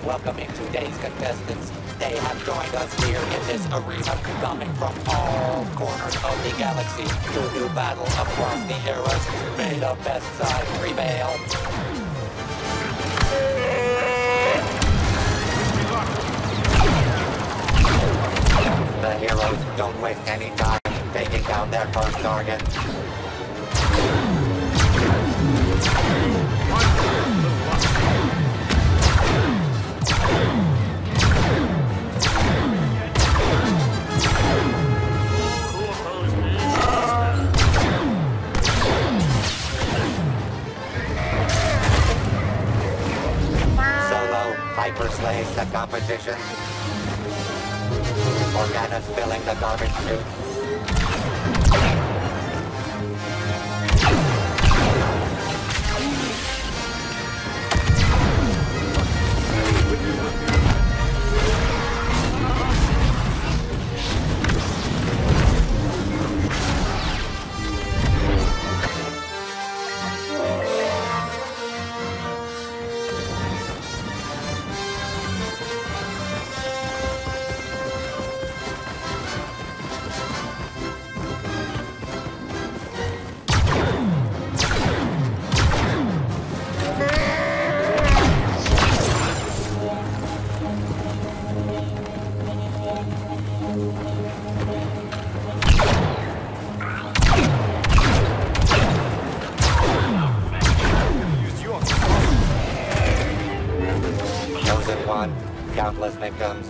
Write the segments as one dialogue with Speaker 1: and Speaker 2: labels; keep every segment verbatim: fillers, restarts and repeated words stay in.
Speaker 1: welcoming today's contestants. They have joined us here in this arena, coming from all corners of the galaxy to do battle across the eras. May the best side prevail. The heroes don't waste any time taking down their first target. Solo hyper slays the competition. Organa's filling the garbage chute. Chosen one, countless victims.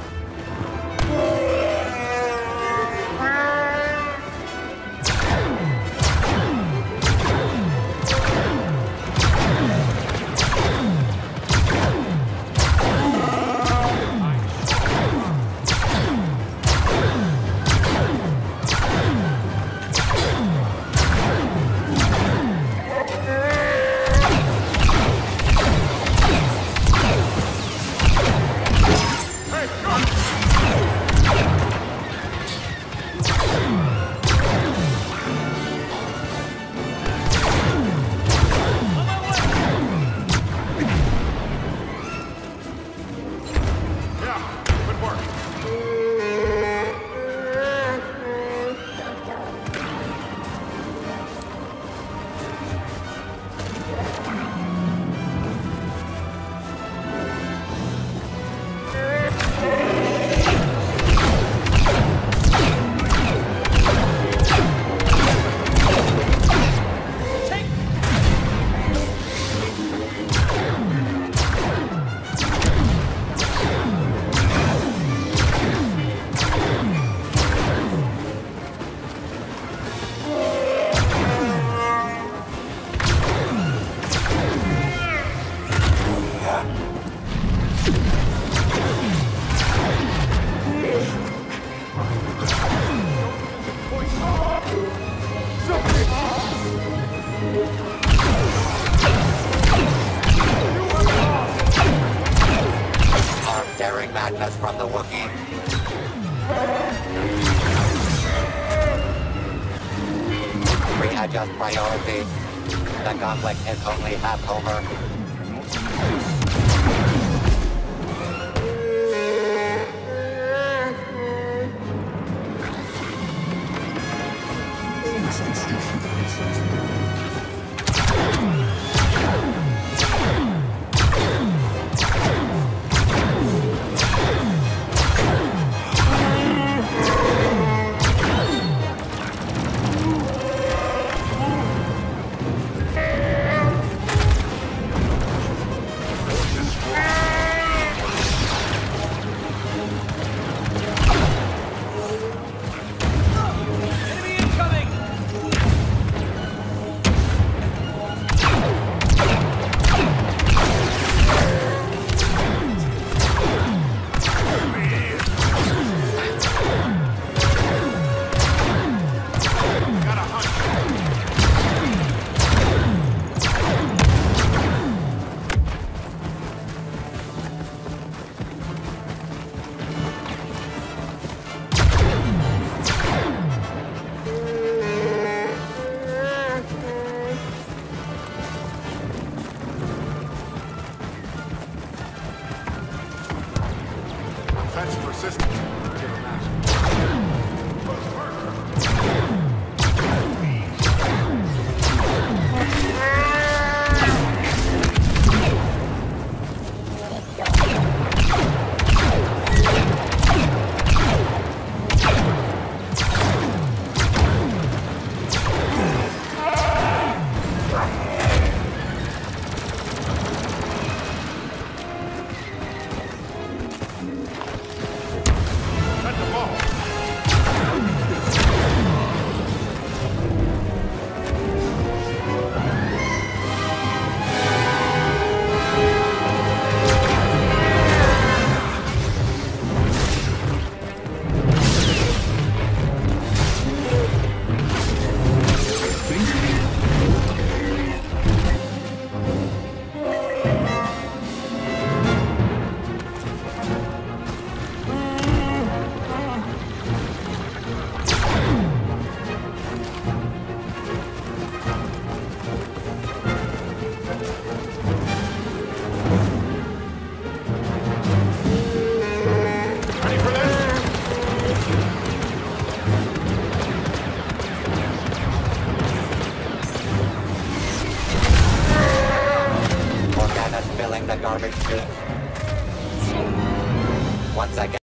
Speaker 1: Daring madness from the Wookiee. Readjust priorities. The conflict is only half over.
Speaker 2: defensive resistance to the master. Cut the ball. Ready for this?
Speaker 1: Organa's filling the garbage chute. Once again.